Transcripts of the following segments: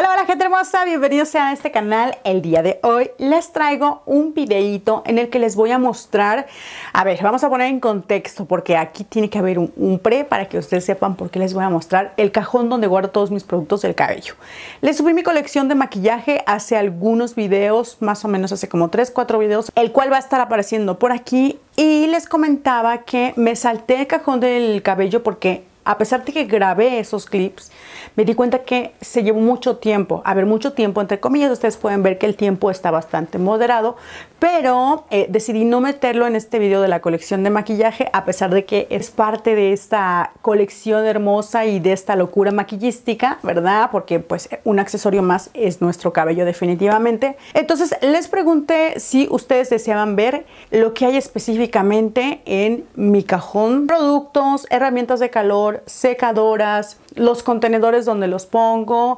Hola, hola gente hermosa, bienvenidos a este canal. El día de hoy les traigo un videito en el que les voy a mostrar, vamos a poner en contexto porque aquí tiene que haber un pre para que ustedes sepan por qué les voy a mostrar el cajón donde guardo todos mis productos del cabello. Les subí mi colección de maquillaje hace algunos videos, más o menos hace como 3-4 videos, el cual va a estar apareciendo por aquí, y les comentaba que me salté el cajón del cabello porque a pesar de que grabé esos clips, me di cuenta que se llevó mucho tiempo. Mucho tiempo entre comillas. Ustedes pueden ver que el tiempo está bastante moderado, pero decidí no meterlo en este video de la colección de maquillaje, a pesar de que es parte de esta colección hermosa y de esta locura maquillística, ¿verdad? Porque pues un accesorio más es nuestro cabello definitivamente. Entonces les pregunté si ustedes deseaban ver lo que hay específicamente en mi cajón: productos, herramientas de calor, secadoras, los contenedores donde los pongo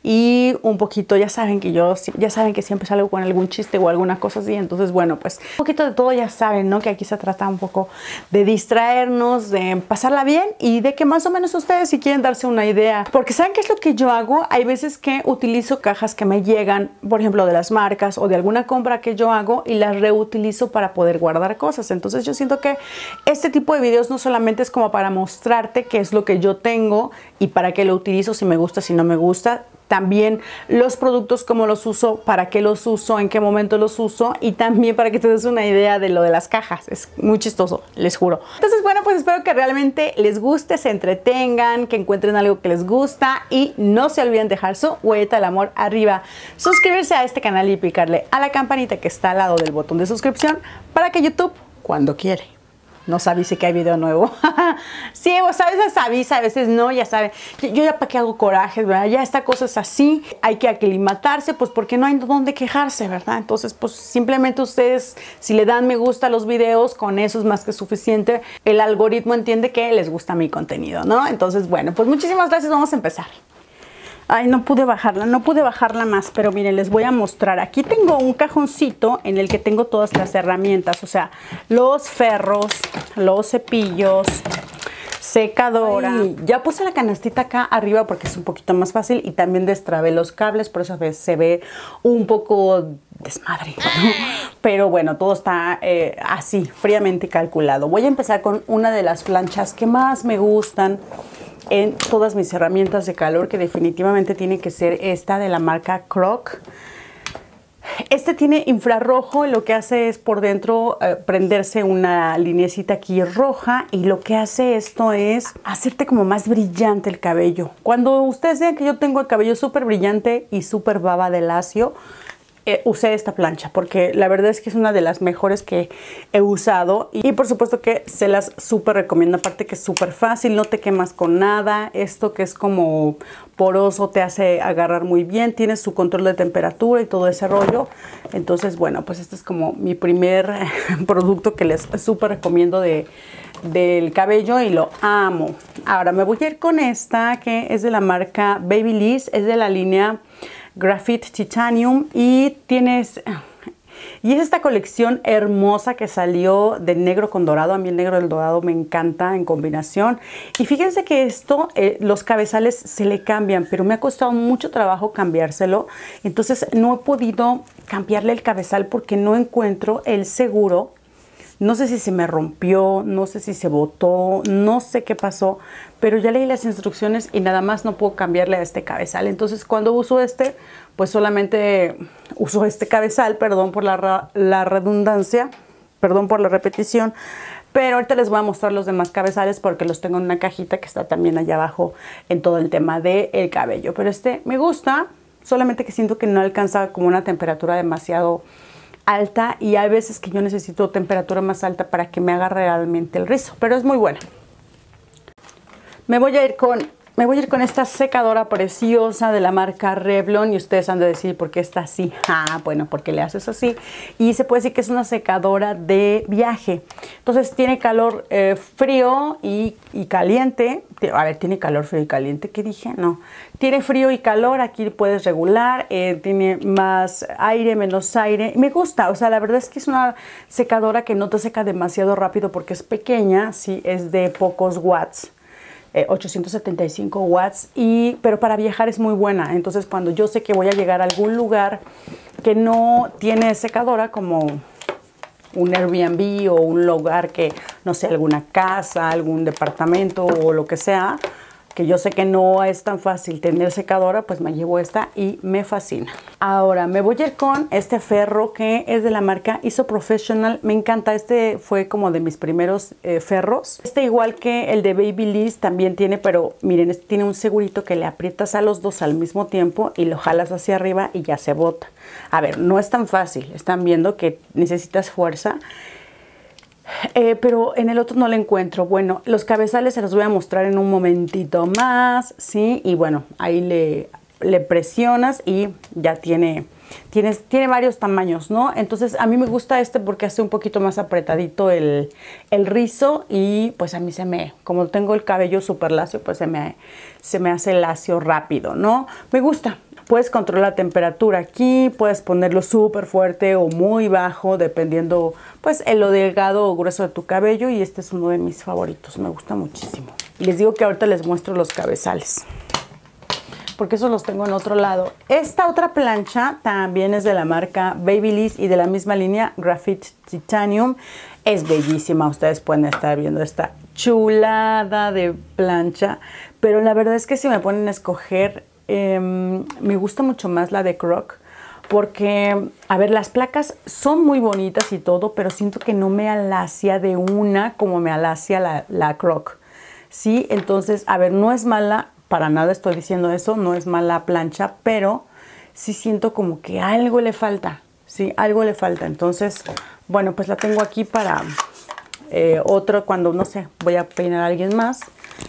y un poquito, ya saben que siempre salgo con algún chiste o alguna cosa así. Entonces bueno, pues un poquito de todo, ya saben, ¿no? Que aquí se trata un poco de distraernos, de pasarla bien y de que más o menos ustedes si quieren darse una idea, porque ¿saben qué es lo que yo hago? Hay veces que utilizo cajas que me llegan, por ejemplo de las marcas o de alguna compra que yo hago, y las reutilizo para poder guardar cosas. Entonces yo siento que este tipo de videos no solamente es como para mostrarte qué es lo que yo tengo y para qué lo utilizo, si me gusta, si no me gusta. También los productos, cómo los uso, para qué los uso, en qué momento los uso, y también para que te des una idea de lo de las cajas. Es muy chistoso, les juro. Entonces bueno, pues espero que realmente les guste, se entretengan, que encuentren algo que les gusta, y no se olviden dejar su huellita del amor arriba, suscribirse a este canal y picarle a la campanita que está al lado del botón de suscripción para que YouTube, cuando quiere, nos avise que hay video nuevo. Sí, pues a veces avisa, a veces no, ya saben. Yo ya para qué hago corajes, ¿verdad? Ya esta cosa es así, hay que aclimatarse, pues porque no hay dónde quejarse, ¿verdad? Entonces, pues simplemente ustedes, si le dan me gusta a los videos, con eso es más que suficiente. El algoritmo entiende que les gusta mi contenido, ¿no? Entonces, bueno, pues muchísimas gracias, vamos a empezar. Ay, no pude bajarla más, pero miren, les voy a mostrar. Aquí tengo un cajoncito en el que tengo todas las herramientas, o sea, los ferros, los cepillos, secadora. Ay, ya puse la canastita acá arriba porque es un poquito más fácil, y también destrabé los cables, por eso a veces se ve un poco desmadre, ¿no? Pero bueno, todo está así, fríamente calculado. Voy a empezar con una de las planchas que más me gustan en todas mis herramientas de calor, que definitivamente tiene que ser esta de la marca Croc. Este tiene infrarrojo, y lo que hace es por dentro prenderse una lineecita aquí roja, y lo que hace esto es hacerte como más brillante el cabello. Cuando ustedes vean que yo tengo el cabello súper brillante y súper baba de lacio, usé esta plancha porque la verdad es que es una de las mejores que he usado, y por supuesto que se las súper recomiendo. Aparte que es súper fácil, no te quemas con nada. Esto que es como poroso te hace agarrar muy bien, tienes su control de temperatura y todo ese rollo. Entonces bueno, pues este es como mi primer producto que les súper recomiendo del cabello, y lo amo. Ahora me voy a ir con esta que es de la marca Babyliss, es de la línea Graphite Titanium, y es esta colección hermosa que salió de negro con dorado. A mí el negro del dorado me encanta en combinación. Y fíjense que esto, los cabezales se le cambian, pero me ha costado mucho trabajo cambiárselo. Entonces no he podido cambiarle el cabezal porque no encuentro el seguro. No sé si se me rompió, no sé si se botó, no sé qué pasó, pero ya leí las instrucciones y nada más no puedo cambiarle a este cabezal. Entonces cuando uso pues solamente uso este cabezal, perdón por la redundancia, perdón por la repetición. Pero ahorita les voy a mostrar los demás cabezales porque los tengo en una cajita que está también allá abajo en todo el tema del cabello. Pero este me gusta, solamente que siento que no alcanza como una temperatura demasiado alta, y hay veces que yo necesito temperatura más alta para que me haga realmente el rizo, pero es muy buena. Me voy a ir con esta secadora preciosa de la marca Revlon, y ustedes han de decir por qué está así. Bueno, porque le haces así, y se puede decir que es una secadora de viaje. Entonces tiene calor frío y caliente. A ver, tiene calor, frío y caliente. ¿Qué dije? No. Tiene frío y calor, aquí puedes regular. Tiene más aire, menos aire. Me gusta, o sea, la verdad es que es una secadora que no te seca demasiado rápido porque es pequeña. Sí, es de pocos watts. 875 watts, pero para viajar es muy buena. Entonces cuando yo sé que voy a llegar a algún lugar que no tiene secadora, como un Airbnb o un lugar que, no sé, alguna casa, algún departamento o lo que sea, que yo sé que no es tan fácil tener secadora, pues me llevo esta y me fascina. Ahora me voy a ir con este ferro que es de la marca ISO Professional. Me encanta, este fue como de mis primeros ferros. Este, igual que el de Babyliss, también tiene, pero miren, este tiene un segurito que le aprietas a los dos al mismo tiempo y lo jalas hacia arriba y ya se bota. A ver, no es tan fácil, están viendo que necesitas fuerza. Pero en el otro no lo encuentro. Bueno, los cabezales se los voy a mostrar en un momentito más, ¿sí? Y bueno, ahí le presionas y ya tiene varios tamaños, ¿no? Entonces a mí me gusta este porque hace un poquito más apretadito el rizo y pues a mí como tengo el cabello súper lacio, pues se me hace lacio rápido, ¿no? Me gusta. Puedes controlar la temperatura aquí, puedes ponerlo súper fuerte o muy bajo, dependiendo pues en lo delgado o grueso de tu cabello, y este es uno de mis favoritos, me gusta muchísimo. Y les digo que ahorita les muestro los cabezales, porque esos los tengo en otro lado. Esta otra plancha también es de la marca Babyliss y de la misma línea Graphite Titanium. Es bellísima, ustedes pueden estar viendo esta chulada de plancha, pero la verdad es que si me ponen a escoger, me gusta mucho más la de Croc, porque, a ver, las placas son muy bonitas y todo, pero siento que no me alacia de una como me alacia la Croc, ¿sí? Entonces, a ver, no es mala, para nada estoy diciendo eso, no es mala plancha, pero sí siento como que algo le falta, ¿sí? Algo le falta. Entonces, bueno, pues la tengo aquí para otro, cuando, no sé, voy a peinar a alguien más.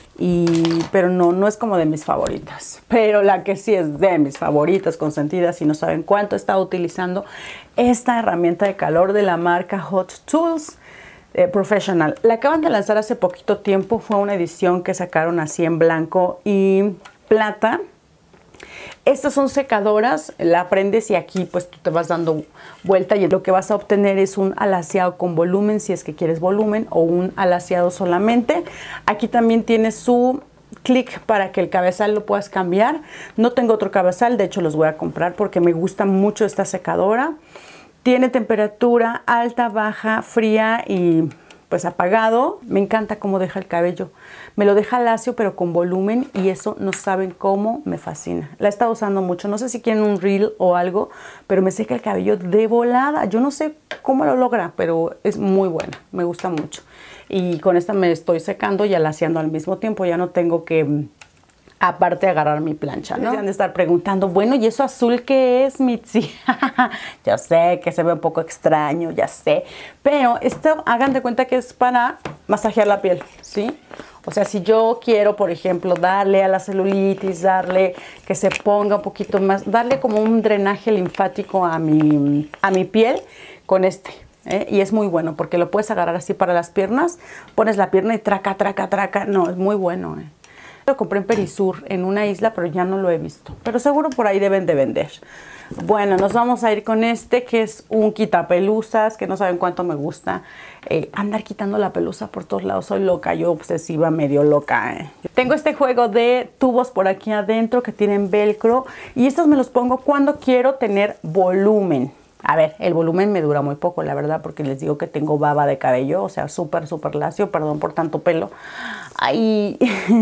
Pero no es como de mis favoritas, pero la que sí es de mis favoritas consentidas, y no saben cuánto he estado utilizando esta herramienta de calor de la marca Hot Tools Professional. La acaban de lanzar hace poquito tiempo, fue una edición que sacaron así en blanco y plata. Estas son secadoras, la prendes y aquí pues tú te vas dando vuelta y lo que vas a obtener es un alaciado con volumen, si es que quieres volumen, o un alaciado solamente. Aquí también tiene su clic para que el cabezal lo puedas cambiar. No tengo otro cabezal, de hecho los voy a comprar porque me gusta mucho esta secadora. Tiene temperatura alta, baja, fría y pues apagado. Me encanta cómo deja el cabello. Me lo deja lacio pero con volumen, y eso no saben cómo me fascina. La he estado usando mucho. No sé si quieren un reel o algo, pero me seca el cabello de volada. Yo no sé cómo lo logra, pero es muy buena. Me gusta mucho. Y con esta me estoy secando y alaciando al mismo tiempo. Ya no tengo que aparte agarrar mi plancha, ¿no? Se han de estar preguntando, bueno, ¿y eso azul qué es, Mitzi? Ya sé que se ve un poco extraño, ya sé. Pero esto, hagan de cuenta que es para masajear la piel, ¿sí? O sea, si yo quiero, por ejemplo, darle a la celulitis, darle que se ponga un poquito más, darle como un drenaje linfático a mi piel con este. Y es muy bueno porque lo puedes agarrar así para las piernas, pones la pierna y traca, traca, traca. No, es muy bueno. Lo compré en Perisur, en una isla, pero ya no lo he visto. Pero seguro por ahí deben de vender. Bueno, nos vamos a ir con este, que es un quitapelusas, que no saben cuánto me gusta. Andar quitando la pelusa por todos lados. Soy loca, yo obsesiva, medio loca. Tengo este juego de tubos por aquí adentro que tienen velcro. Y estos me los pongo cuando quiero tener volumen. A ver, el volumen me dura muy poco, la verdad, porque les digo que tengo baba de cabello, o sea, súper, súper lacio, perdón por tanto pelo. Ay,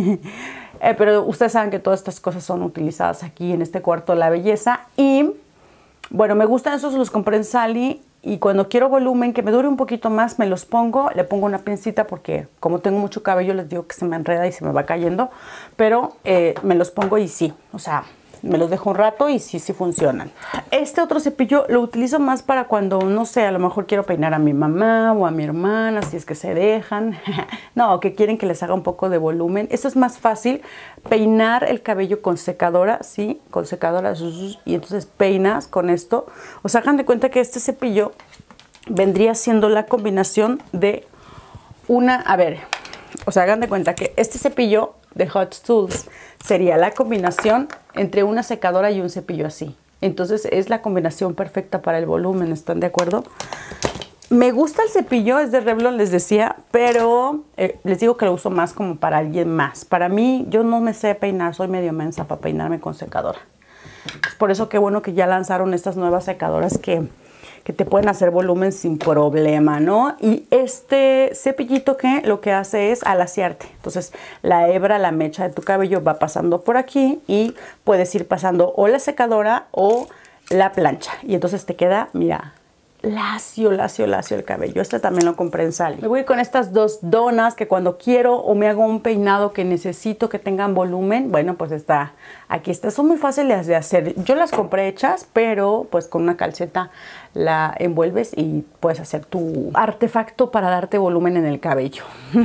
pero ustedes saben que todas estas cosas son utilizadas aquí en este cuarto de la belleza. Y bueno, me gustan esos, los compré en Sally. Y cuando quiero volumen, que me dure un poquito más, me los pongo, le pongo una pincita porque como tengo mucho cabello, les digo que se me enreda y se me va cayendo. Pero me los pongo y sí, o sea, me los dejo un rato y sí funcionan. Este otro cepillo lo utilizo más para cuando, no sé, a lo mejor quiero peinar a mi mamá o a mi hermana, si es que se dejan. No, que quieren que les haga un poco de volumen. Esto es más fácil, peinar el cabello con secadora, ¿sí? Con secadora, y entonces peinas con esto. O sea, hagan de cuenta que este cepillo vendría siendo la combinación de una, a ver, o sea, hagan de cuenta que este cepillo de Hot Tools sería la combinación entre una secadora y un cepillo así. Entonces es la combinación perfecta para el volumen, ¿están de acuerdo? Me gusta el cepillo, es de Revlon, les decía, pero les digo que lo uso más como para alguien más. Para mí, yo no me sé peinar, soy medio mensa para peinarme con secadora. Es por eso qué bueno que ya lanzaron estas nuevas secadoras que te pueden hacer volumen sin problema, ¿no? Y este cepillito que lo que hace es alaciarte. Entonces, la hebra, la mecha de tu cabello va pasando por aquí y puedes ir pasando o la secadora o la plancha. Y entonces te queda, mira, lacio, lacio, lacio el cabello. Este también lo compré en Sally. Me voy con estas dos donas que cuando quiero o me hago un peinado que necesito que tengan volumen, bueno, pues aquí está. Son muy fáciles de hacer. Yo las compré hechas, pero pues con una calceta la envuelves y puedes hacer tu artefacto para darte volumen en el cabello.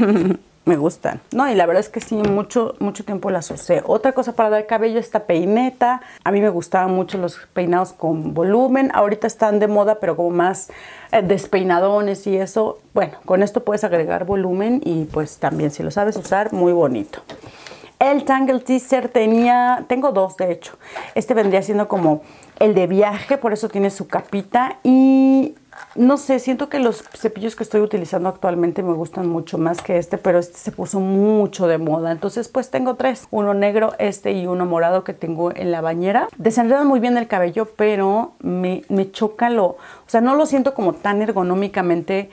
Me gustan. No, y la verdad es que sí, mucho tiempo las usé. Otra cosa para dar cabello, esta peineta. A mí me gustaban mucho los peinados con volumen. Ahorita están de moda, pero como más despeinadones y eso. Bueno, con esto puedes agregar volumen y pues también si lo sabes usar, muy bonito. El Tangle Teaser tengo dos de hecho. Este vendría siendo como el de viaje, por eso tiene su capita y no sé, siento que los cepillos que estoy utilizando actualmente me gustan mucho más que este, pero este se puso mucho de moda. Entonces pues tengo tres, uno negro, este y uno morado que tengo en la bañera. Desenredan muy bien el cabello, pero me choca o sea, no lo siento como tan ergonómicamente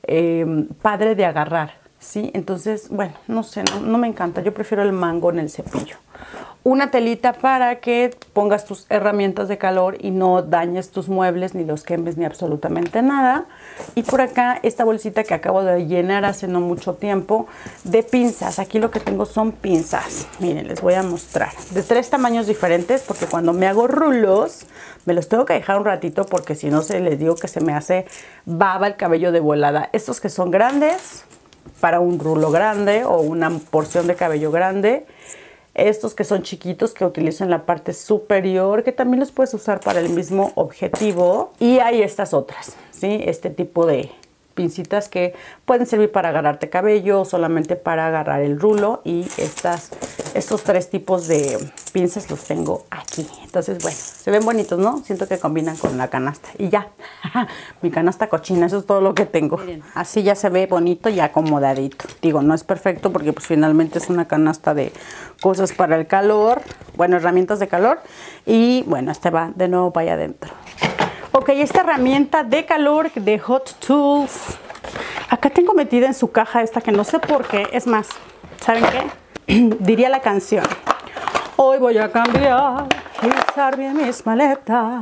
padre de agarrar, ¿sí? Entonces, bueno, no sé, no me encanta. Yo prefiero el mango en el cepillo. Una telita para que pongas tus herramientas de calor y no dañes tus muebles, ni los quemes, ni absolutamente nada. Y por acá esta bolsita que acabo de llenar hace no mucho tiempo de pinzas. Aquí lo que tengo son pinzas. Miren, les voy a mostrar. De 3 tamaños diferentes porque cuando me hago rulos me los tengo que dejar un ratito porque si no les digo que se me hace baba el cabello de volada. Estos que son grandes para un rulo grande o una porción de cabello grande. Estos que son chiquitos que utilizo en la parte superior, que también los puedes usar para el mismo objetivo. Y hay estas otras, ¿sí? Este tipo de pincitas que pueden servir para agarrarte cabello o solamente para agarrar el rulo. Y estos 3 tipos de pinzas los tengo aquí. Entonces, bueno, se ven bonitos, ¿no? Siento que combinan con la canasta. Y ya, mi canasta cochina, eso es todo lo que tengo. Miren, así ya se ve bonito y acomodadito. Digo, no es perfecto porque pues finalmente es una canasta de cosas para el calor. Bueno, herramientas de calor. Y bueno, este va de nuevo para allá adentro. Ok, esta herramienta de calor de Hot Tools. Acá tengo metida en su caja esta que no sé por qué. Es más, ¿saben qué? Diría la canción. Hoy voy a cambiar y usar bien mis maletas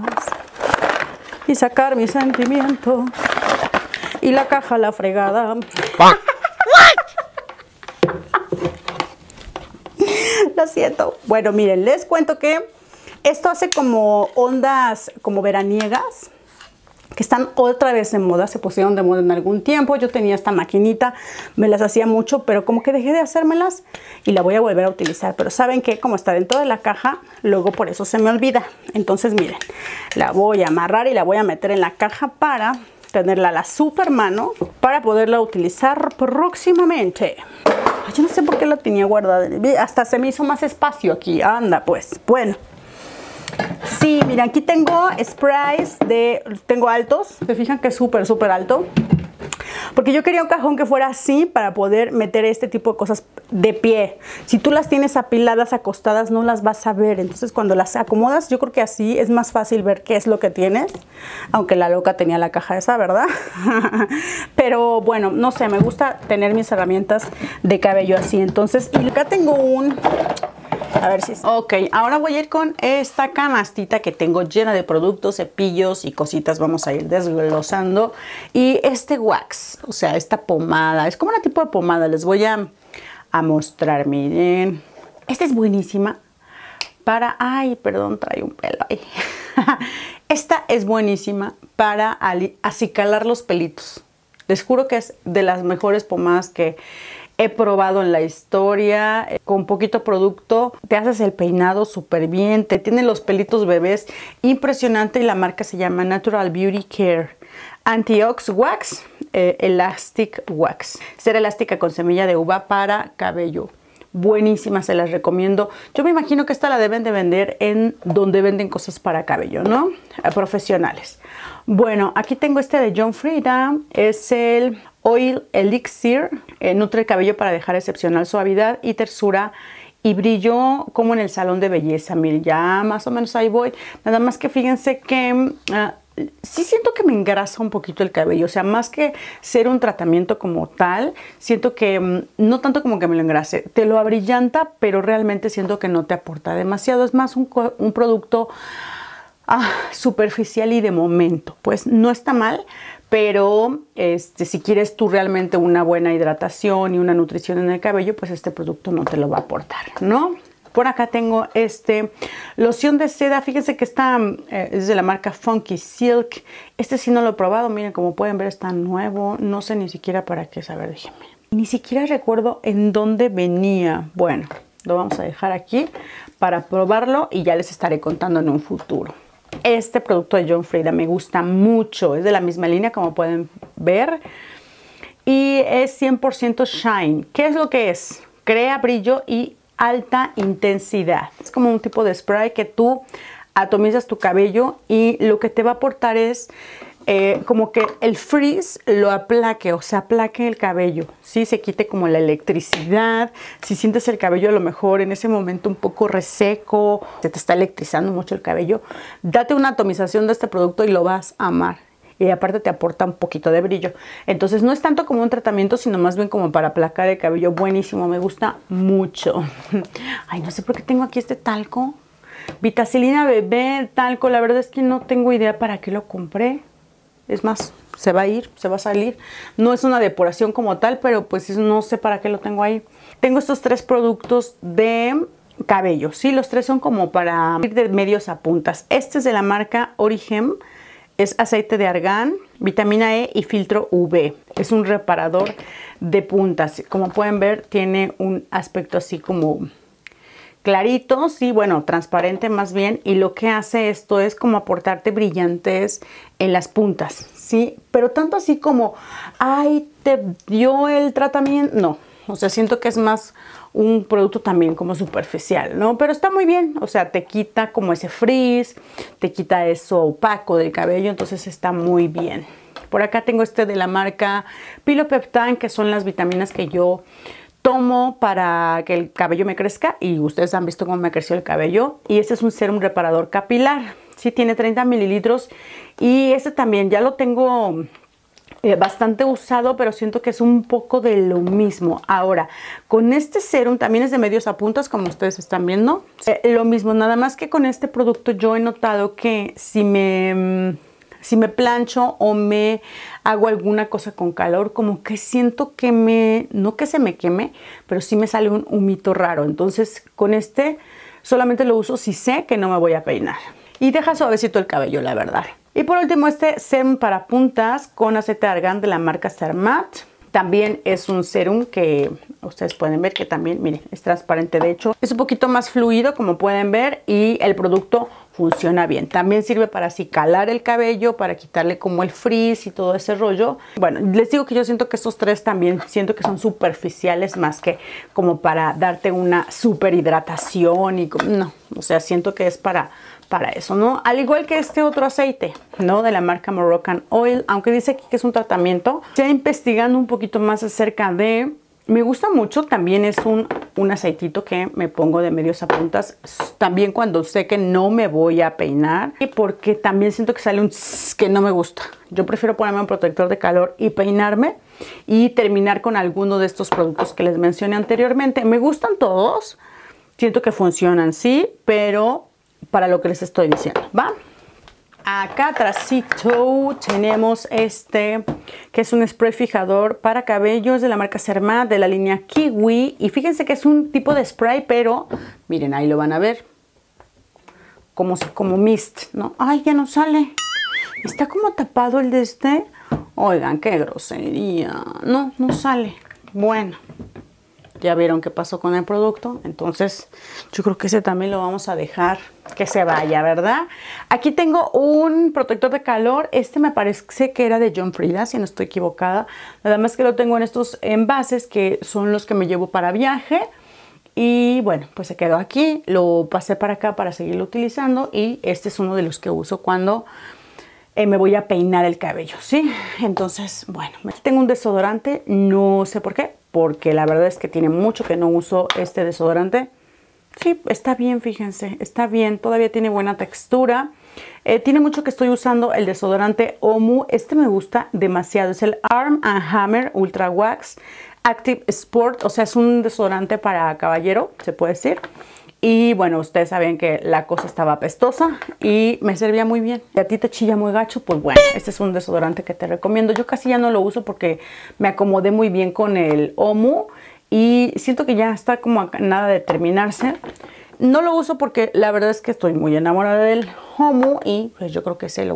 y sacar mis sentimientos y la caja a la fregada. Lo siento. Bueno, miren, les cuento que esto hace como ondas como veraniegas que están otra vez en moda, se pusieron de moda en algún tiempo. Yo tenía esta maquinita, me las hacía mucho, pero como que dejé de hacérmelas y la voy a volver a utilizar. Pero saben que como está dentro de la caja, luego por eso se me olvida. Entonces miren, la voy a amarrar y la voy a meter en la caja para tenerla a la super mano para poderla utilizar próximamente. Ay, yo no sé por qué la tenía guardada, hasta se me hizo más espacio aquí. Anda pues, bueno. Sí, miren, aquí tengo sprays tengo altos, se fijan que es súper alto. Porque yo quería un cajón que fuera así para poder meter este tipo de cosas de pie. Si tú las tienes apiladas, acostadas, no las vas a ver. Entonces cuando las acomodas, yo creo que así es más fácil ver qué es lo que tienes. Aunque la loca tenía la caja esa, ¿verdad? Pero bueno, no sé, me gusta tener mis herramientas de cabello así. Entonces, y acá tengo a ver si... Ok, ahora voy a ir con esta canastita que tengo llena de productos, cepillos y cositas. Vamos a ir desglosando. Y este wax, o sea, esta pomada, es como una tipo de pomada. Les voy a mostrar, miren. Esta es buenísima para... Ay, perdón, trae un pelo ahí. Esta es buenísima para acicalar los pelitos. Les juro que es de las mejores pomadas que he probado en la historia. Con poquito producto te haces el peinado súper bien, te tiene los pelitos bebés impresionante y la marca se llama Natural Beauty Care Anti-Ox Wax Elastic Wax. Cera elástica con semilla de uva para cabello buenísima, se las recomiendo. Yo me imagino que esta la deben de vender en donde venden cosas para cabello, ¿no? Profesionales. Bueno, aquí tengo este de John Frieda, es el Oil Elixir, nutre el cabello para dejar excepcional suavidad y tersura y brillo como en el salón de belleza. Miren, ya más o menos ahí voy. Nada más que fíjense que sí siento que me engrasa un poquito el cabello. O sea, más que ser un tratamiento como tal, siento que no tanto como que me lo engrase. Te lo abrillanta, pero realmente siento que no te aporta demasiado. Es más un producto superficial y de momento. Pues no está mal, pero si quieres tú realmente una buena hidratación y una nutrición en el cabello, pues este producto no te lo va a aportar, ¿no? Por acá tengo loción de seda. Fíjense que esta es de la marca Funky Silk. Este sí no lo he probado. Miren, como pueden ver está nuevo. No sé ni siquiera para qué saber, déjenme. Ni siquiera recuerdo en dónde venía. Bueno, lo vamos a dejar aquí para probarlo y ya les estaré contando en un futuro. Este producto de John Frieda me gusta mucho. Es de la misma línea, como pueden ver. Y es 100% Shine. ¿Qué es lo que es? Crea brillo y alta intensidad. Es como un tipo de spray que tú atomizas tu cabello y lo que te va a aportar es como que el frizz lo aplaque, o sea, aplaque el cabello, ¿sí? Se quite como la electricidad. Si sientes el cabello a lo mejor en ese momento un poco reseco, se te está electrizando mucho el cabello, date una atomización de este producto y lo vas a amar. Y aparte te aporta un poquito de brillo. Entonces no es tanto como un tratamiento, sino más bien como para aplacar el cabello. Buenísimo, me gusta mucho. Ay, no sé por qué tengo aquí este talco. Vitacilina Bebé, talco. La verdad es que no tengo idea para qué lo compré. Es más, se va a ir, se va a salir. No es una depuración como tal, pero pues no sé para qué lo tengo ahí. Tengo estos 3 productos de cabello. Sí, los 3 son como para ir de medios a puntas. Este es de la marca Origem. Es aceite de argán, vitamina E y filtro UV. Es un reparador de puntas. Como pueden ver, tiene un aspecto así como clarito, sí, bueno, transparente más bien. Y lo que hace esto es como aportarte brillantez en las puntas, ¿sí? Pero tanto así como, ay, te dio el tratamiento, no. O sea, siento que es más un producto también como superficial, ¿no? Pero está muy bien, o sea, te quita como ese frizz, te quita eso opaco del cabello, entonces está muy bien. Por acá tengo este de la marca Pilopeptine, que son las vitaminas que yo tomo para que el cabello me crezca, y ustedes han visto cómo me creció el cabello. Y este es un serum reparador capilar, sí, tiene 30 mililitros, y este también ya lo tengo bastante usado, pero siento que es un poco de lo mismo. Ahora, con este serum también es de medios a puntas, como ustedes están viendo. Lo mismo, nada más que con este producto yo he notado que si me plancho o me hago alguna cosa con calor, como que siento que no que se me queme, pero sí me sale un humito raro. Entonces con este solamente lo uso si sé que no me voy a peinar. Y deja suavecito el cabello, la verdad. Y por último, este serum para puntas con aceite de argán de la marca Cermat. También es un serum que ustedes pueden ver que también, miren, es transparente. De hecho, es un poquito más fluido, como pueden ver, y el producto funciona bien. También sirve para acicalar el cabello, para quitarle como el frizz y todo ese rollo. Bueno, les digo que yo siento que estos 3 también siento que son superficiales, más que como para darte una super hidratación y no, o sea, siento que es para eso, ¿no? Al igual que este otro aceite, ¿no? De la marca Moroccan Oil, aunque dice aquí que es un tratamiento, estoy investigando un poquito más acerca de... Me gusta mucho, también es un aceitito que me pongo de medios a puntas, también cuando sé que no me voy a peinar, y porque también siento que sale un tss que no me gusta. Yo prefiero ponerme un protector de calor y peinarme y terminar con alguno de estos productos que les mencioné anteriormente. Me gustan todos, siento que funcionan, sí, pero para lo que les estoy diciendo, ¿va? Acá atrásito tenemos este, que es un spray fijador para cabellos de la marca Cermat, de la línea Kiwi. Y fíjense que es un tipo de spray, pero miren, ahí lo van a ver, como mist, ¿no? Ay, ya no sale. Está como tapado el de este. Oigan, qué grosería. No, no sale. Bueno, ya vieron qué pasó con el producto. Entonces yo creo que ese también lo vamos a dejar que se vaya, ¿verdad? Aquí tengo un protector de calor. Este me parece que era de John Frieda, si no estoy equivocada. Nada más que lo tengo en estos envases que son los que me llevo para viaje. Y bueno, pues se quedó aquí, lo pasé para acá para seguirlo utilizando y este es uno de los que uso cuando me voy a peinar el cabello, ¿sí? Entonces, bueno, tengo un desodorante, no sé por qué, porque la verdad es que tiene mucho que no uso este desodorante. Sí, está bien, fíjense, está bien, todavía tiene buena textura. Tiene mucho que estoy usando el desodorante Omu, este me gusta demasiado, es el Arm & Hammer Ultra Wax Active Sport, o sea, es un desodorante para caballero, se puede decir. Y bueno, ustedes saben que la cosa estaba apestosa y me servía muy bien. Y a ti te chilla muy gacho, pues bueno, este es un desodorante que te recomiendo. Yo casi ya no lo uso porque me acomodé muy bien con el Omu y siento que ya está como a nada de terminarse. No lo uso porque la verdad es que estoy muy enamorada del Omu y pues yo creo que ya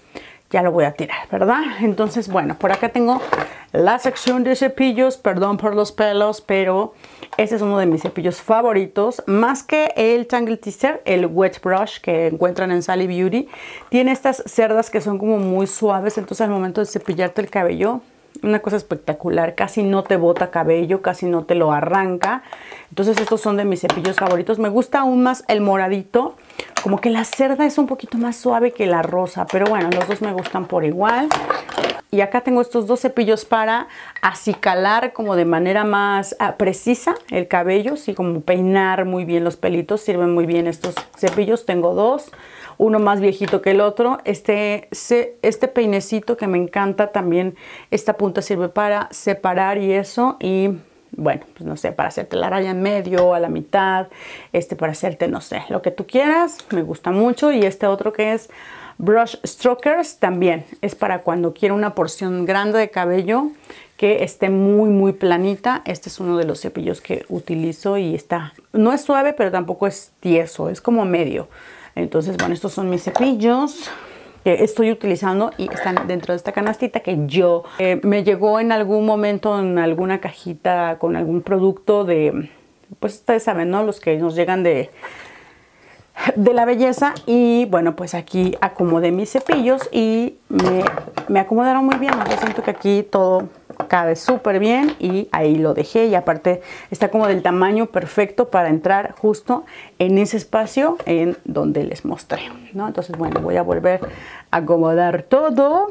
lo voy a tirar, ¿verdad? Entonces, bueno, por acá tengo la sección de cepillos, perdón por los pelos, pero este es uno de mis cepillos favoritos, más que el Tangle Teaser, el Wet Brush que encuentran en Sally Beauty. Tiene estas cerdas que son como muy suaves, entonces al momento de cepillarte el cabello, una cosa espectacular, casi no te bota cabello, casi no te lo arranca. Entonces estos son de mis cepillos favoritos. Me gusta aún más el moradito, como que la cerda es un poquito más suave que la rosa, pero bueno, los dos me gustan por igual. Y acá tengo estos dos cepillos para acicalar como de manera más precisa el cabello, sí, como peinar muy bien los pelitos. Sirven muy bien estos cepillos, tengo dos, uno más viejito que el otro. Este peinecito que me encanta también, esta punta sirve para separar y eso, y bueno, pues no sé, para hacerte la raya en medio, a la mitad, para hacerte, no sé, lo que tú quieras, me gusta mucho. Y este otro que es Brush Strokers también es para cuando quiero una porción grande de cabello que esté muy planita. Este es uno de los cepillos que utilizo y no es suave, pero tampoco es tieso, es como medio. Entonces, bueno, estos son mis cepillos que estoy utilizando y están dentro de esta canastita que me llegó en algún momento en alguna cajita con algún producto pues ustedes saben, ¿no? Los que nos llegan de la belleza. Y bueno, pues aquí acomodé mis cepillos y me acomodaron muy bien. Yo siento que aquí todo cabe súper bien y ahí lo dejé, y aparte está como del tamaño perfecto para entrar justo en ese espacio en donde les mostré, ¿no? Entonces, bueno, voy a volver a acomodar todo.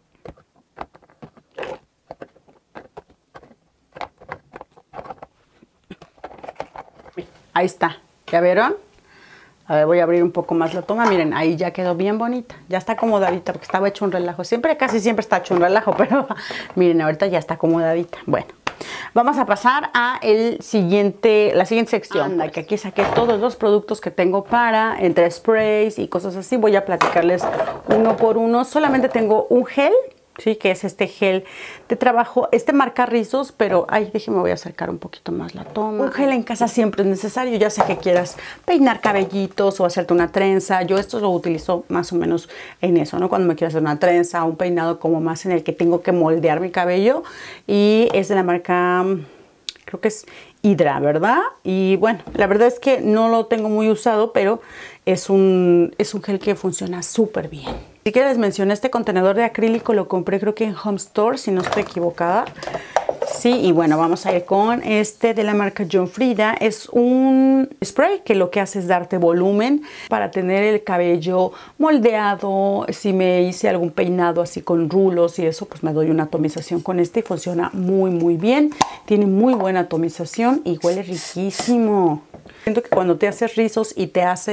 Ahí está, ¿ya vieron? A ver, voy a abrir un poco más la toma. Miren, ahí ya quedó bien bonita. Ya está acomodadita porque estaba hecho un relajo. Casi siempre está hecho un relajo, pero miren, ahorita ya está acomodadita. Bueno, vamos a pasar a la siguiente sección. Anda, que aquí saqué todos los productos que tengo entre sprays y cosas así. Voy a platicarles uno por uno. Solamente tengo un gel, sí, que es este gel de trabajo. Marca Rizos, pero déjeme, voy a acercar un poquito más la toma. Un gel en casa siempre es necesario, ya sea que quieras peinar cabellitos o hacerte una trenza. Yo esto lo utilizo más o menos en eso, ¿no? Cuando me quiero hacer una trenza, un peinado como más en el que tengo que moldear mi cabello. Y es de la marca, creo que es Hydra, ¿verdad? Y bueno, la verdad es que no lo tengo muy usado, pero es un gel que funciona súper bien. Así que les mencioné este contenedor de acrílico, lo compré creo que en Home Store, si no estoy equivocada. Sí, y bueno, vamos a ir con de la marca John Frieda. Es un spray que lo que hace es darte volumen para tener el cabello moldeado. Si me hice algún peinado así con rulos y eso, pues me doy una atomización con y funciona muy bien. Tiene muy buena atomización y huele riquísimo. Siento que cuando te haces rizos y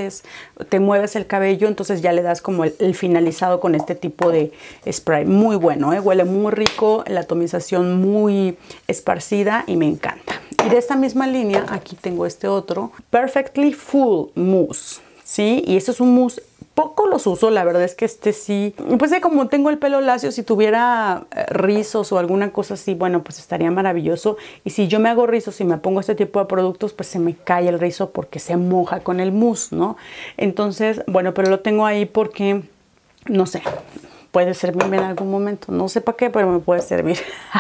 te mueves el cabello, entonces ya le das como el finalizado con este tipo de spray. Muy bueno, huele muy rico, la atomización muy esparcida y me encanta. Y de esta misma línea, aquí tengo este otro, Perfectly Full Mousse, ¿sí? Y este es un mousse. Poco los uso, la verdad es que sí, pues como tengo el pelo lacio, si tuviera rizos o alguna cosa así, bueno, pues estaría maravilloso. Y si yo me hago rizos y me pongo este tipo de productos, pues se me cae el rizo porque se moja con el mousse, ¿no? Entonces, bueno, pero lo tengo ahí porque, no sé, puede servirme en algún momento. No sé para qué, pero me puede servir.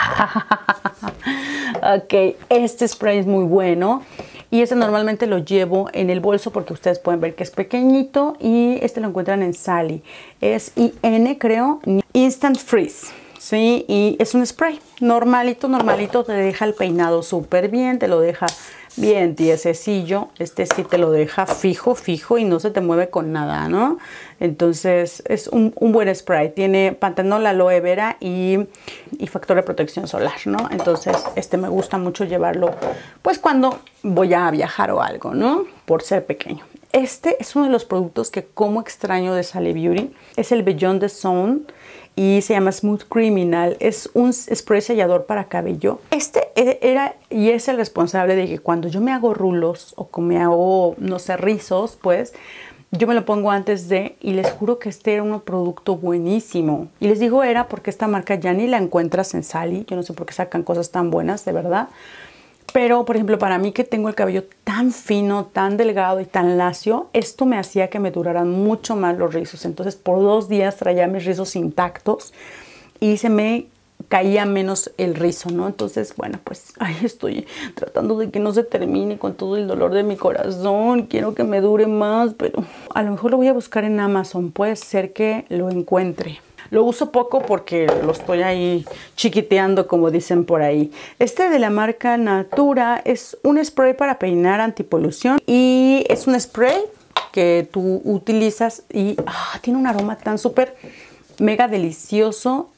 Ok, este spray es muy bueno. Y normalmente lo llevo en el bolso porque ustedes pueden ver que es pequeñito. Y lo encuentran en Sally. Es IN, creo. Instant Freeze. Sí, y es un spray normalito, normalito, te deja el peinado súper bien, te lo deja bien tiesecillo. Este sí te lo deja fijo, fijo y no se te mueve con nada, ¿no? Entonces es un buen spray. Tiene pantenol, aloe vera y factor de protección solar, ¿no? Entonces este me gusta mucho llevarlo pues cuando voy a viajar o algo, ¿no? Por ser pequeño. Este es uno de los productos que como extraño de Sally Beauty. Es el Beyond the Zone y se llama Smooth Criminal. Es un spray sellador para cabello. Este era y es el responsable de que cuando yo me hago rulos o me hago, no sé, rizos, pues yo me lo pongo antes de, y les juro que este era un producto buenísimo. Y les digo era porque esta marca ya ni la encuentras en Sally. Yo no sé por qué sacan cosas tan buenas, de verdad. Pero, por ejemplo, para mí que tengo el cabello tan fino, tan delgado y tan lacio, esto me hacía que me duraran mucho más los rizos. Entonces, por 2 días traía mis rizos intactos y se me caía menos el rizo, ¿no? Entonces, bueno, pues ahí estoy tratando de que no se termine con todo el dolor de mi corazón. Quiero que me dure más, pero a lo mejor lo voy a buscar en Amazon. Puede ser que lo encuentre. Lo uso poco porque lo estoy ahí chiquiteando, como dicen por ahí. Este de la marca Natura es un spray para peinar antipolución y es un spray que tú utilizas y tiene un aroma tan súper mega delicioso.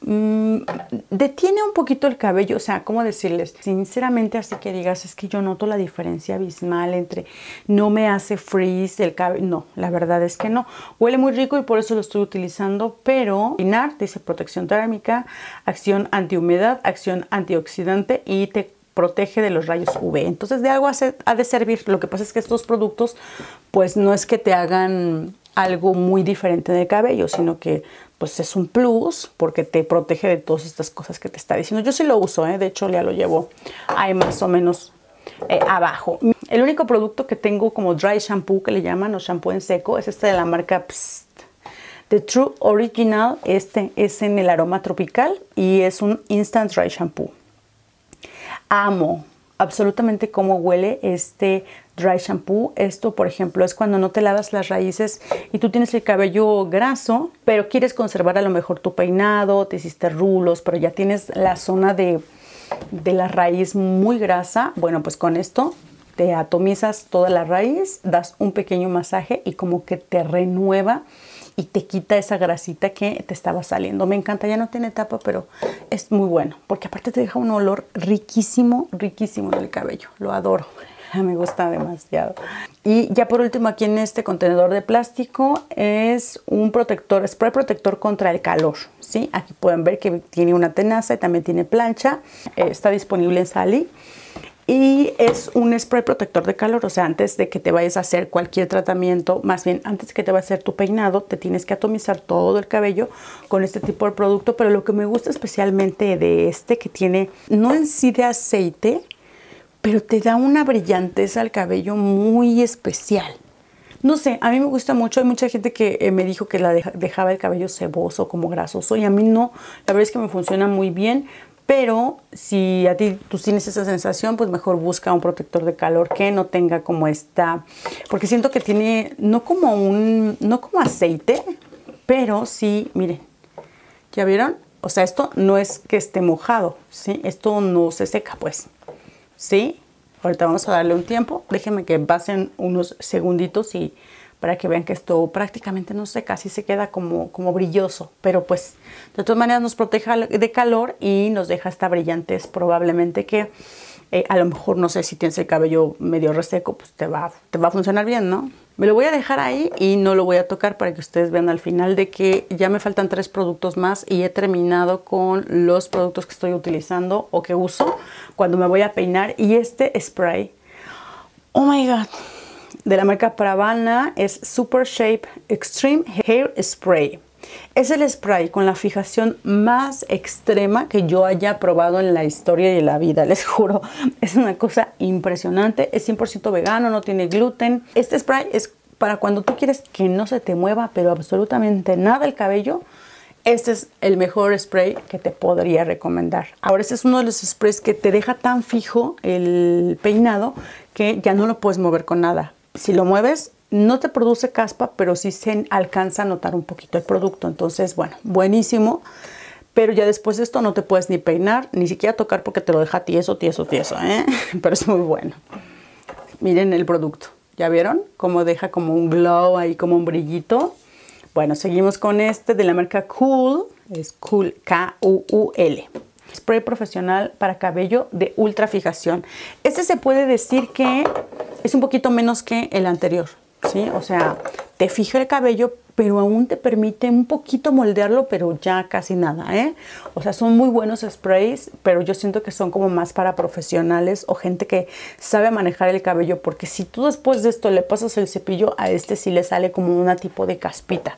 Detiene un poquito el cabello, o sea, ¿cómo decirles? Sinceramente, así que digas, es que yo noto la diferencia abismal entre no me hace frizz el cabello. No, la verdad es que no. Huele muy rico y por eso lo estoy utilizando, pero peinar, dice protección térmica, acción antihumedad, acción antioxidante y te protege de los rayos UV. Entonces de algo ha de servir. Lo que pasa es que estos productos pues no es que te hagan algo muy diferente del cabello, sino que pues es un plus porque te protege de todas estas cosas que te está diciendo. Yo sí lo uso, de hecho ya lo llevo ahí más o menos abajo. El único producto que tengo como dry shampoo que le llaman o shampoo en seco es este de la marca Psst. The True Original. Este es en el aroma tropical y es un instant dry shampoo. Amo absolutamente cómo huele este dry shampoo. Esto, por ejemplo, es cuando no te lavas las raíces y tú tienes el cabello graso, pero quieres conservar a lo mejor tu peinado, te hiciste rulos, pero ya tienes la zona de la raíz muy grasa. Bueno, pues con esto te atomizas toda la raíz, das un pequeño masaje y como que te renueva y te quita esa grasita que te estaba saliendo. Me encanta, ya no tiene tapa, pero es muy bueno, porque aparte te deja un olor riquísimo, riquísimo en el cabello. Lo adoro, me gusta demasiado. Y ya por último, aquí en este contenedor de plástico es un protector, spray protector contra el calor, ¿sí? Aquí pueden ver que tiene una tenaza y también tiene plancha. Está disponible en Sally. Y es un spray protector de calor, o sea, antes de que te vayas a hacer cualquier tratamiento, más bien antes que te vayas a hacer tu peinado, te tienes que atomizar todo el cabello con este tipo de producto. Pero lo que me gusta especialmente de este, que tiene, no en sí de aceite, pero te da una brillantez al cabello muy especial. No sé, a mí me gusta mucho. Hay mucha gente que me dijo que la dejaba el cabello seboso, como grasoso, y a mí no. La verdad es que me funciona muy bien. Pero si a ti tú tienes esa sensación, pues mejor busca un protector de calor que no tenga como esta, porque siento que tiene no como aceite, pero sí, miren, ¿ya vieron? O sea, esto no es que esté mojado, ¿sí? Esto no se seca, pues, ¿sí? Ahorita vamos a darle un tiempo. Déjenme que pasen unos segunditos y para que vean que esto prácticamente no seca, así se queda como brilloso, pero pues de todas maneras nos protege de calor y nos deja esta brillantez. Probablemente que a lo mejor, no sé, si tienes el cabello medio reseco, pues te va a funcionar bien, ¿no? Me lo voy a dejar ahí y no lo voy a tocar para que ustedes vean al final de que ya me faltan 3 productos más y he terminado con los productos que estoy utilizando o que uso cuando me voy a peinar. Y este spray, oh my god, de la marca Pravana, es Super Shape Extreme Hair Spray. Es el spray con la fijación más extrema que yo haya probado en la historia y en la vida, les juro. Es una cosa impresionante. Es 100% vegano, no tiene gluten. Este spray es para cuando tú quieres que no se te mueva, pero absolutamente nada el cabello. Este es el mejor spray que te podría recomendar. Ahora, este es uno de los sprays que te deja tan fijo el peinado que ya no lo puedes mover con nada. Si lo mueves, no te produce caspa, pero sí se alcanza a notar un poquito el producto. Entonces, bueno, buenísimo. pero ya después de esto no te puedes ni peinar, ni siquiera tocar porque te lo deja tieso, tieso, tieso, ¿eh? Pero es muy bueno. Miren el producto, ¿ya vieron? Cómo deja como un glow ahí, como un brillito. Bueno, seguimos con este de la marca Cool, es Cool, K-U-U-L. Spray profesional para cabello de ultra fijación. Este se puede decir que es un poquito menos que el anterior, ¿sí? O sea, te fija el cabello, pero aún te permite un poquito moldearlo, pero ya casi nada, ¿eh? O sea, son muy buenos sprays, pero yo siento que son como más para profesionales o gente que sabe manejar el cabello, porque si tú después de esto le pasas el cepillo, a este sí le sale como una tipo de caspita.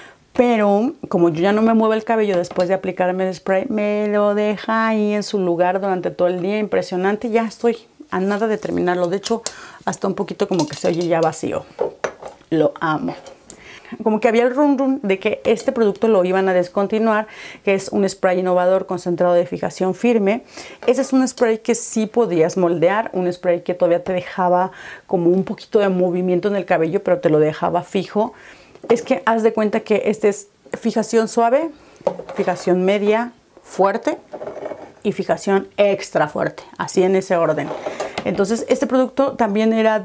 Pero como yo ya no me muevo el cabello después de aplicarme el spray, me lo deja ahí en su lugar durante todo el día. Impresionante. Ya estoy a nada de terminarlo. De hecho, hasta un poquito como que se oye ya vacío. Lo amo. Como que había el run run de que este producto lo iban a descontinuar, que es un spray innovador concentrado de fijación firme. Ese es un spray que sí podías moldear, un spray que todavía te dejaba como un poquito de movimiento en el cabello, pero te lo dejaba fijo. Es que haz de cuenta que este es fijación suave, fijación media, fuerte y fijación extra fuerte, así en ese orden. Entonces este producto también era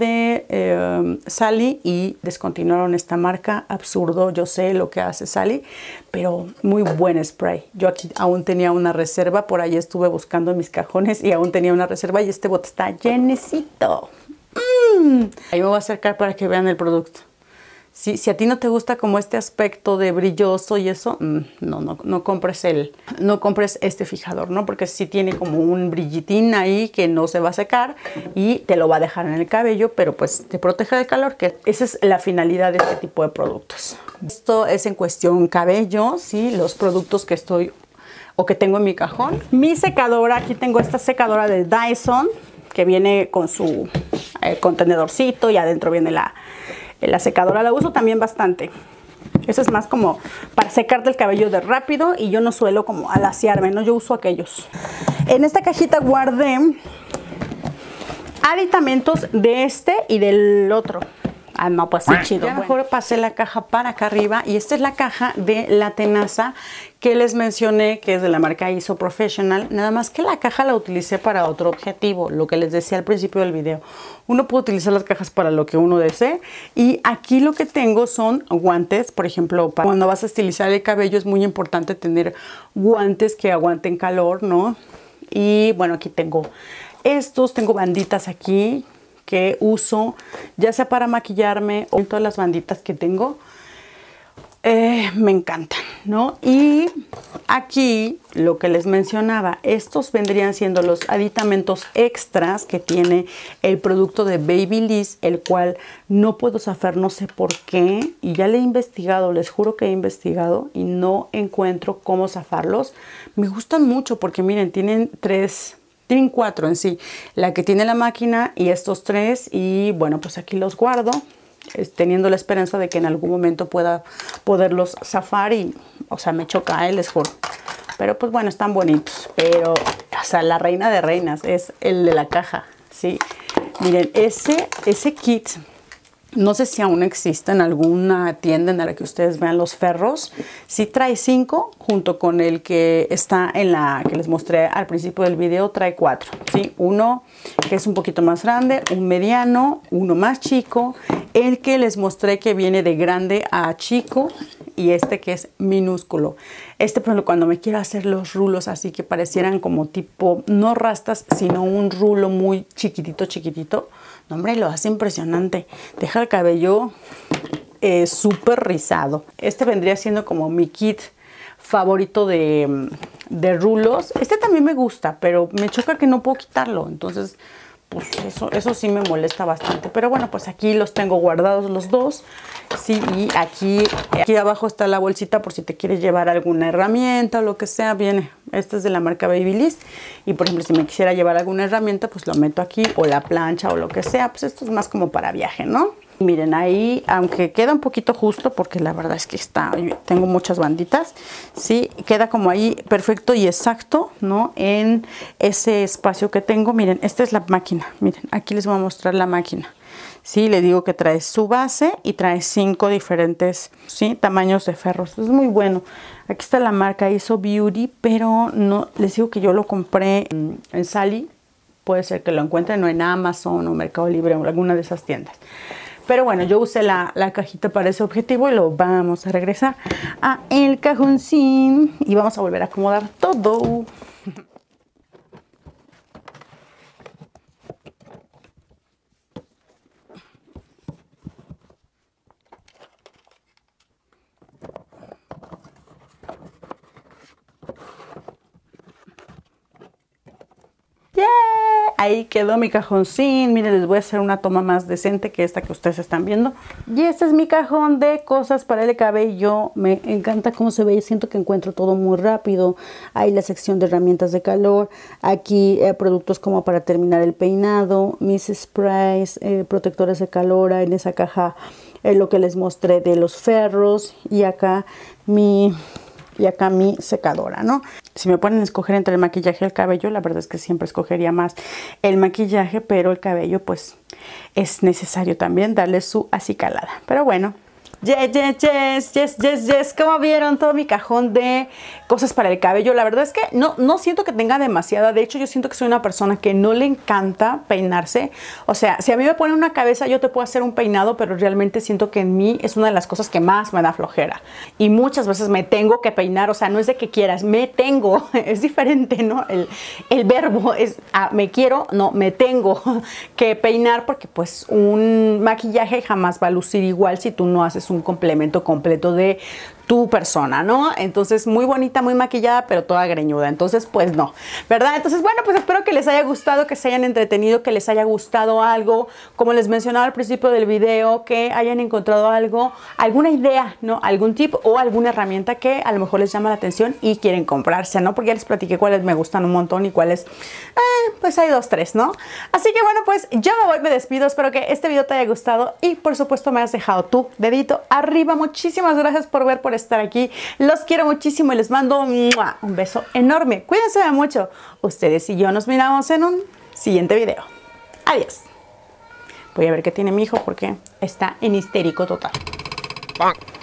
de Sally y descontinuaron esta marca. Absurdo, yo sé lo que hace Sally, pero muy buen spray. Yo aquí aún tenía una reserva, por ahí estuve buscando en mis cajones y aún tenía una reserva y este bote está llenecito. Ahí me voy a acercar para que vean el producto. Si a ti no te gusta como este aspecto de brilloso y eso, no compres este fijador, ¿no? Porque sí tiene como un brillitín ahí que no se va a secar y te lo va a dejar en el cabello, pero pues te protege del calor, que esa es la finalidad de este tipo de productos. Esto es en cuestión cabello, ¿sí? Los productos que estoy o que tengo en mi cajón. Mi secadora, aquí tengo esta secadora de Dyson que viene con su contenedorcito y adentro viene la secadora. La uso también bastante. Eso es más como para secarte el cabello de rápido y yo no suelo como alaciarme, ¿no? Yo uso aquellos. En esta cajita guardé aditamentos de este y del otro. Ah, no, pues sí, chido. Ya mejor pasé la caja para acá arriba y esta es la caja de la tenaza que les mencioné, que es de la marca ISO Professional. Nada más que la caja la utilicé para otro objetivo, lo que les decía al principio del video. Uno puede utilizar las cajas para lo que uno desee y aquí lo que tengo son guantes. Por ejemplo, cuando vas a estilizar el cabello es muy importante tener guantes que aguanten calor, ¿no? Y bueno, aquí tengo estos, tengo banditas aquí que uso ya sea para maquillarme o todas las banditas que tengo me encantan, ¿no? Y aquí lo que les mencionaba, estos vendrían siendo los aditamentos extras que tiene el producto de Babyliss, el cual no puedo zafar, no sé por qué, y ya le he investigado, les juro que he investigado y no encuentro cómo zafarlos. Me gustan mucho porque miren, tienen cuatro en sí, la que tiene la máquina y estos tres, y bueno, pues aquí los guardo teniendo la esperanza de que en algún momento pueda poderlos zafar y, o sea, me choca, les juro. Pero pues bueno, están bonitos, pero, o sea, la reina de reinas es el de la caja, ¿sí? Miren, ese kit, no sé si aún existe en alguna tienda en la que ustedes vean los ferros. Sí trae 5, junto con el que está en la que les mostré al principio del video, trae 4. ¿Sí? Uno que es un poquito más grande, un mediano, uno más chico, el que les mostré que viene de grande a chico y este que es minúsculo. Este, por ejemplo, cuando me quiero hacer los rulos así que parecieran como tipo, no rastas, sino un rulo muy chiquitito, chiquitito. No, hombre, lo hace impresionante. Deja el cabello súper rizado. Este vendría siendo como mi kit favorito de rulos. Este también me gusta, pero me choca que no puedo quitarlo. Entonces, pues eso sí me molesta bastante. Pero bueno, pues aquí los tengo guardados los dos. Sí, y aquí abajo está la bolsita por si te quieres llevar alguna herramienta o lo que sea. Viene, este es de la marca Babyliss. Y por ejemplo, si me quisiera llevar alguna herramienta, pues lo meto aquí, o la plancha o lo que sea. Pues esto es más como para viaje, ¿no? Miren, ahí, aunque queda un poquito justo, porque la verdad es que tengo muchas banditas, sí, queda como ahí perfecto y exacto, ¿no? En ese espacio que tengo. Miren, esta es la máquina. Miren, aquí les voy a mostrar la máquina. Sí, le digo que trae su base y trae 5 diferentes, sí, tamaños de ferros. Es muy bueno. Aquí está la marca Iso Beauty, pero no, les digo que yo lo compré en Sally. Puede ser que lo encuentren o en Amazon o Mercado Libre o alguna de esas tiendas. Pero bueno, yo usé la cajita para ese objetivo y lo vamos a regresar a el cajoncín y vamos a volver a acomodar todo. ¡Yeah! Ahí quedó mi cajoncín. Miren, les voy a hacer una toma más decente que esta que ustedes están viendo. Y este es mi cajón de cosas para el cabello. Me encanta cómo se ve. Siento que encuentro todo muy rápido. Ahí la sección de herramientas de calor. Aquí productos como para terminar el peinado. Mis sprays, protectores de calor. En esa caja lo que les mostré de los ferros. Y acá mi secadora, ¿no? Si me ponen a escoger entre el maquillaje y el cabello, la verdad es que siempre escogería más el maquillaje, pero el cabello pues es necesario también darle su acicalada. Pero bueno, yes. Como vieron, todo mi cajón de cosas para el cabello. La verdad es que no siento que tenga demasiada. De hecho, yo siento que soy una persona que no le encanta peinarse. O sea, si a mí me ponen una cabeza, yo te puedo hacer un peinado, pero realmente siento que en mí es una de las cosas que más me da flojera. Y muchas veces me tengo que peinar. O sea, no es de que quieras, me tengo. Es diferente, ¿no? El verbo es me quiero, no, me tengo que peinar, porque pues un maquillaje jamás va a lucir igual si tú no haces un complemento completo de tu persona, ¿no? Entonces, muy bonita, muy maquillada, pero toda greñuda. Entonces, pues no, ¿verdad? Entonces, bueno, pues espero que les haya gustado, que se hayan entretenido, que les haya gustado algo. Como les mencionaba al principio del video, que hayan encontrado algo, alguna idea, ¿no? Algún tip o alguna herramienta que a lo mejor les llama la atención y quieren comprarse, ¿no? Porque ya les platiqué cuáles me gustan un montón y cuáles, pues hay 2, 3, ¿no? Así que bueno, pues yo me voy, me despido. Espero que este video te haya gustado y por supuesto me has dejado tu dedito arriba. Muchísimas gracias por ver, por estar aquí. Los quiero muchísimo y les mando un beso enorme. Cuídense mucho. Ustedes y yo nos miramos en un siguiente video. Adiós. Voy a ver qué tiene mi hijo porque está en histérico total.